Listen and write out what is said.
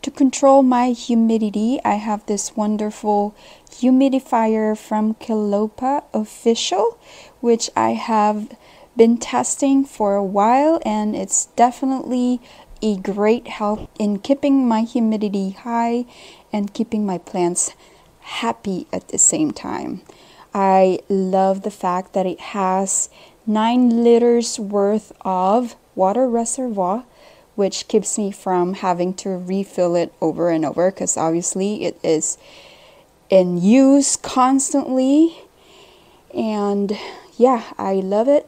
To control my humidity, I have this wonderful humidifier from Kelopa Official, which I have been testing for a while, and it's definitely a great help in keeping my humidity high and keeping my plants happy at the same time. I love the fact that it has 9 liters worth of water reservoir, which keeps me from having to refill it over and over, because obviously it is in use constantly. And yeah, I love it.